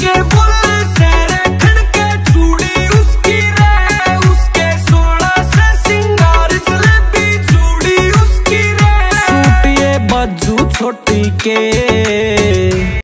के बुल्ले सहरे खनके चूड़ी उसकी रे, उसके 16 से सिंगार जलेबी चूड़ी उसकी रे, सूट ये बाजू छोटी के